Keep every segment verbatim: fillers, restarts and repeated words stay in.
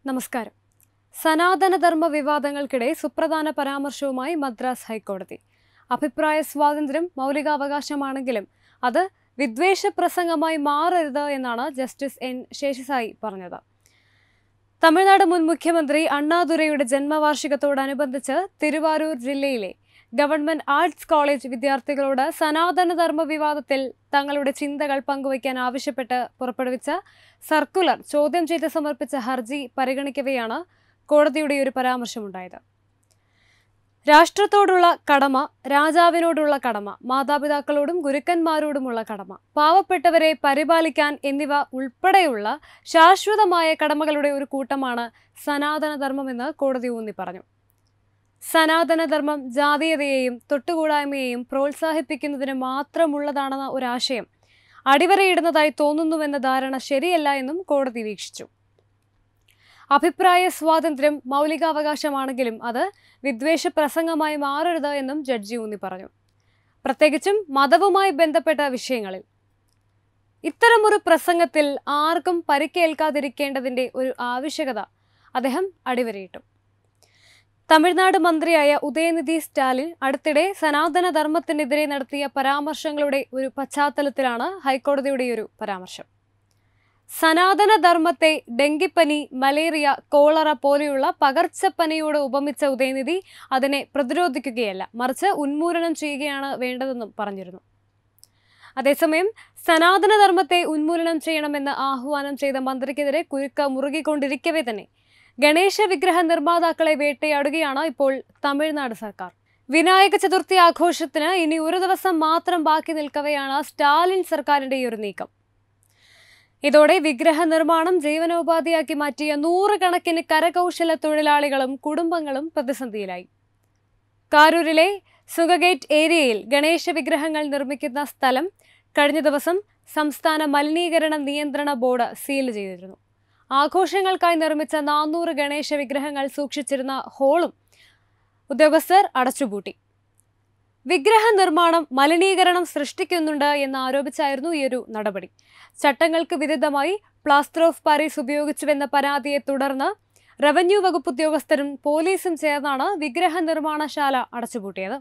നമസ്കാരം. സനാതനധർമ്മ വിവാദങ്ങൾക്കിടെ സുപ്രധാന പരാമർശവുമായി മദ്രാസ് ഹൈക്കോടതി. അഭിപ്രായ സ്വാതന്ത്ര്യം മൗലികാവകാശമാണെങ്കിലും അത് വിദ്വേഷ പ്രസംഗമായി മാറരുത് എന്നാണ് ജസ്റ്റിസ് എൻ ശേഷസായി പറഞ്ഞത്. തമിഴ്നാട് മുൻ മുഖ്യമന്ത്രി അണ്ണാദുരൈയുടെ ജന്മവാർഷികത്തോടനുബന്ധിച്ച് തിരുവാരൂർ ജില്ലയിലെ ഗവൺമെന്റ് ആർട്സ് കോളേജ് വിദ്യാർത്ഥികളോട് സനാതനധർമ്മ വിവാദത്തിൽ തങ്ങളുടെ ചിന്തകൾ പങ്കുവയ്ക്കാൻ ആവശ്യപ്പെട്ട് പുറപ്പെടുവിച്ച സർക്കുലർ ചോദ്യം ചെയ്ത് സമർപ്പിച്ച ഹർജി പരിഗണിക്കവെയാണ് കോടതിയുടെ ഒരു പരാമർശമുണ്ടായത്. രാഷ്ട്രത്തോടുള്ള കടമ, രാജാവിനോടുള്ള കടമ, മാതാപിതാക്കളോടും ഗുരുക്കന്മാരോടുമുള്ള കടമ, പാവപ്പെട്ടവരെ പരിപാലിക്കാൻ എന്നിവ ഉൾപ്പെടെയുള്ള ശാശ്വതമായ കടമകളുടെ ഒരു കൂട്ടമാണ് സനാതനധർമ്മമെന്ന് കോടതി ഊന്നി പറഞ്ഞു. സനാതനധർമ്മം ജാതീയതയെയും തൊട്ടുകൂടായ്മയെയും പ്രോത്സാഹിപ്പിക്കുന്നതിന് മാത്രമുള്ളതാണെന്ന ഒരാശയം അടിവരയിടുന്നതായി തോന്നുന്നുവെന്ന ധാരണ ശരിയല്ല എന്നും കോടതി വീക്ഷിച്ചു. അഭിപ്രായ സ്വാതന്ത്ര്യം മൗലികാവകാശമാണെങ്കിലും അത് വിദ്വേഷ പ്രസംഗമായി മാറരുത് എന്നും ജഡ്ജി ഊന്നി പറഞ്ഞു. പ്രത്യേകിച്ചും മതവുമായി ബന്ധപ്പെട്ട വിഷയങ്ങളിൽ ഇത്തരമൊരു പ്രസംഗത്തിൽ ആർക്കും പരിക്കേൽക്കാതിരിക്കേണ്ടതിന്റെ ഒരു ആവശ്യകത അദ്ദേഹം അടിവരയിട്ടു. തമിഴ്നാട് മന്ത്രിയായ ഉദയനിധി സ്റ്റാലിൻ അടുത്തിടെ സനാതനധർമ്മത്തിനെതിരെ നടത്തിയ പരാമർശങ്ങളുടെ ഒരു പശ്ചാത്തലത്തിലാണ് ഹൈക്കോടതിയുടെ ഒരു പരാമർശം. സനാതനധർമ്മത്തെ ഡെങ്കിപ്പനി, മലേറിയ, കോളറ പോലെയുള്ള പകർച്ചപ്പനിയോട് ഉപമിച്ച ഉദയനിധി അതിനെ പ്രതിരോധിക്കുകയല്ല, മറിച്ച് ഉന്മൂലനം ചെയ്യുകയാണ് വേണ്ടതെന്നും പറഞ്ഞിരുന്നു. അതേസമയം സനാതനധർമ്മത്തെ ഉന്മൂലനം ചെയ്യണമെന്ന് ആഹ്വാനം ചെയ്ത മന്ത്രിക്കെതിരെ കുരുക്ക് മുറുകിക്കൊണ്ടിരിക്കവേ തന്നെ ഗണേശ വിഗ്രഹ നിർമ്മാതാക്കളെ വേട്ടയാടുകയാണ് ഇപ്പോൾ തമിഴ്നാട് സർക്കാർ. വിനായക ചതുർത്ഥി ആഘോഷത്തിന് ഇനി ഒരു ദിവസം മാത്രം ബാക്കി നിൽക്കവെയാണ് സ്റ്റാലിൻ സർക്കാരിന്റെ ഈ ഒരു നീക്കം. ഇതോടെ വിഗ്രഹ നിർമ്മാണം ജീവനോപാധിയാക്കി മാറ്റിയ നൂറുകണക്കിന് കരകൗശല തൊഴിലാളികളും കുടുംബങ്ങളും പ്രതിസന്ധിയിലായി. കാരൂരിലെ സുഗഗേറ്റ് ഏരിയയിൽ ഗണേശ വിഗ്രഹങ്ങൾ നിർമ്മിക്കുന്ന സ്ഥലം കഴിഞ്ഞ ദിവസം സംസ്ഥാന മലിനീകരണ നിയന്ത്രണ ബോർഡ് സീൽ ചെയ്തിരുന്നു. ആഘോഷങ്ങൾക്കായി നിർമ്മിച്ച നാനൂറ് ഗണേശ വിഗ്രഹങ്ങൾ സൂക്ഷിച്ചിരുന്ന ഹോളും ഉദ്യോഗസ്ഥർ അടച്ചുപൂട്ടി. വിഗ്രഹ നിർമ്മാണം മലിനീകരണം സൃഷ്ടിക്കുന്നുണ്ട് എന്ന് ആരോപിച്ചായിരുന്നു ഈ ഒരു നടപടി. ചട്ടങ്ങൾക്ക് വിരുദ്ധമായി പ്ലാസ്റ്റർ ഓഫ് പാരീസ് ഉപയോഗിച്ചുവെന്ന പരാതിയെ തുടർന്ന് റവന്യൂ വകുപ്പ് ഉദ്യോഗസ്ഥരും പോലീസും ചേർന്നാണ് വിഗ്രഹ നിർമ്മാണശാല അടച്ചുപൂട്ടിയത്.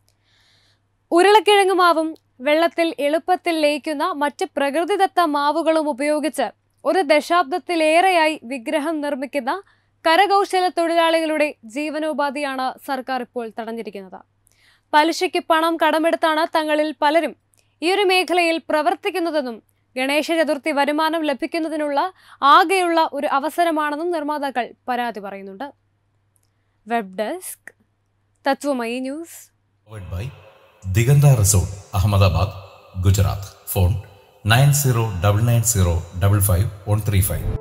ഉരുളക്കിഴങ്ങ് മാവും വെള്ളത്തിൽ എളുപ്പത്തിൽ ലയിക്കുന്ന മറ്റ് പ്രകൃതിദത്ത മാവുകളും ഉപയോഗിച്ച് ഒരു ദശാബ്ദത്തിലേറെയായി വിഗ്രഹം നിർമ്മിക്കുന്ന കരകൗശല തൊഴിലാളികളുടെ ജീവനോപാധിയാണ് സർക്കാർ ഇപ്പോൾ തടഞ്ഞിരിക്കുന്നത്. പലിശയ്ക്ക് പണം കടമെടുത്താണ് തങ്ങളിൽ പലരും ഈ ഒരു മേഖലയിൽ പ്രവർത്തിക്കുന്നതെന്നും ഗണേശ ചതുർത്ഥി വരുമാനം ലഭിക്കുന്നതിനുള്ള ആകെയുള്ള ഒരു അവസരമാണെന്നും നിർമ്മാതാക്കൾ പരാതി പറയുന്നുണ്ട്. Web desk, Tathwamayi news. Diganta resort, Ahmedabad, Gujarat. Phone nine zero double nine zero double five one three five.